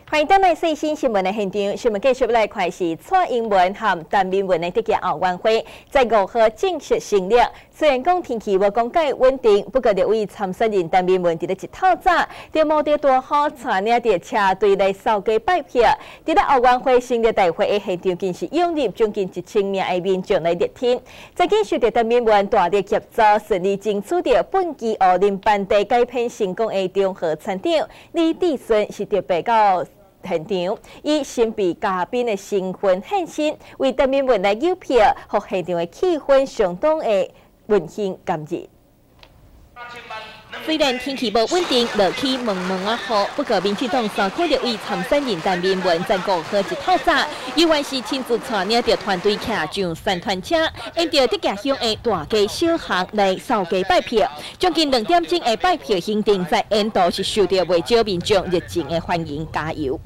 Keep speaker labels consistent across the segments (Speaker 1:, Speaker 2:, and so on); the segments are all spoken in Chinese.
Speaker 1: 欢迎登来最新新闻的现场，新闻继续来看是蔡英文和陈明文的这个奥运会在5号正式成立。虽然讲天气无讲介稳定，不过就为参赛人陈明文伫咧一透早，就冒着大雨，带领着车队来扫街拜票。伫咧奥运会成立大会的现场，更是涌入将近1000名的民众来热天。再继续着陈明文大力协助，顺利争取着本季奥林班地改编成功的中和参长李志顺是特别到现场，以神秘嘉宾的身份现身，为陈明文来邮票，和现场的气氛相当的温馨感热。虽然天气无稳定，落起蒙蒙啊雨，不过民进党3区立委参选人陈明文在5号一透早，依然是亲自带领着团队骑上3团车，沿着德家乡的大街小巷来扫街拜票。将近2点钟的拜票行程，在沿途是受到未少民众热情的欢迎加油。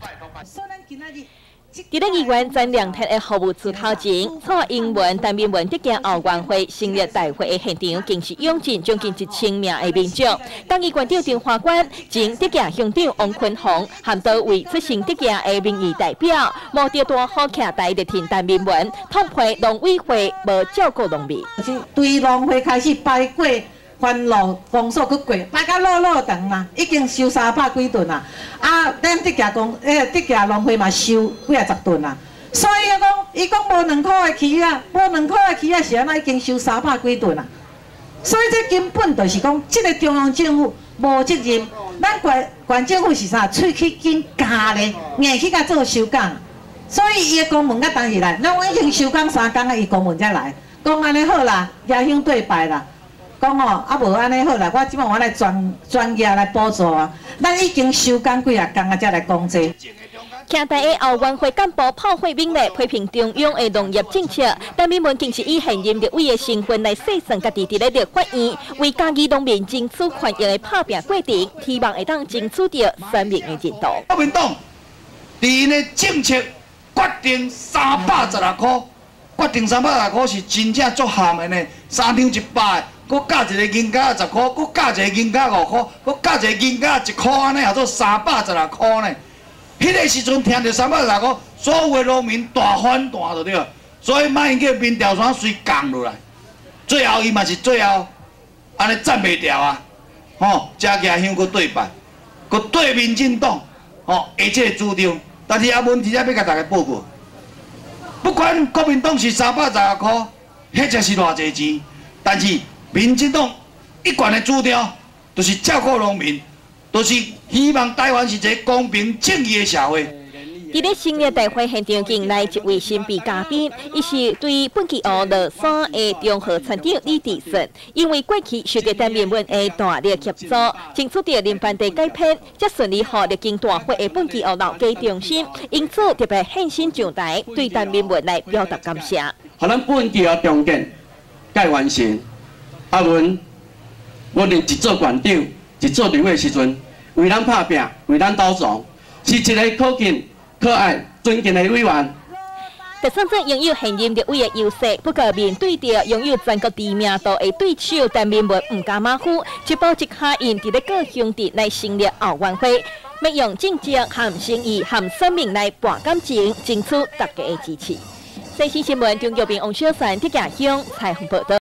Speaker 1: 伫咧议员在2天的服务出头前，蔡英文、陈明文这件奥运会成立大会的现场，更是涌进将近1000名的民众。当议员长陈华冠、前德家乡长王坤宏，和多位出席德家的民意代表，冒着大雨徛台热天陈明文，痛批农委会无照顾农民。
Speaker 2: 对农会开始摆过。番路公所去过，摆到路长嘛，已经收300几吨啦。啊，咱德家农会嘛收几啊10吨啦。所以伊讲无2块的起啊，无2块的起啊是安那已经收300几吨啦。所以这根本就是讲，这个中央政府无责任。咱县政府是啥？喙去紧加咧，硬去甲做收工。所以伊的公文甲当日来，咱已经收工3工啊，伊公文才来，讲安尼好啦，家乡对拜啦。讲哦，啊无安尼好啦，我即摆我来专业来补助啊。咱已经收工几啊工啊，才来讲这。
Speaker 1: 徛台的奥运会干部炮火猛烈，批评中央的农业政策。陈明文更是以现任立委的身份来细算家己伫咧立法院为家己农民争取权益的打拼过程，希望会当争取到全民的认同。
Speaker 3: 国民党伫因的政策决定316块，决定316块是真正足咸的呢，3张100。佮加一个银价10块，佮加一个银价5块，佮加一个银价1块，安尼也做316块呢。迄个时阵听到316块，所有的农民大反弹就对了。所以马英九民调选随降落来，最后伊嘛是最后安尼站袂掉啊！吼，家乡佮对办，佮对民进党，吼下这个主张。但是问题要甲大家报告，不管国民党是316块，迄才是偌济钱，但是。民进党一贯的主张，就是照顾农民，就是希望台湾是一个公平正义的社会。
Speaker 1: 伫咧成立大会现场进来一位神秘嘉宾，伊是对本季奥落山的中和参长李志顺，因为过去受到陈明文的大力协助，争取到林班地改编，才顺利获历经大会的本季奥老家中心，因此特别献身上台，对陈明文来表达感谢。
Speaker 4: 互咱本季奥重建该完成。阿文，我连一做县长、一做立委时阵，为咱打拼，为咱斗争，是一个可敬、可爱、尊敬的委员。
Speaker 1: 特首镇拥有现任立委的优势，不过面对着拥有全国知名度的对手，陈明文唔敢马虎，一步一下因伫咧各乡镇来成立奥运会，要用政绩、和诚意、和生命来博感情，争取大家的支持。最新新闻，中国边王小凡、铁家乡采访报道。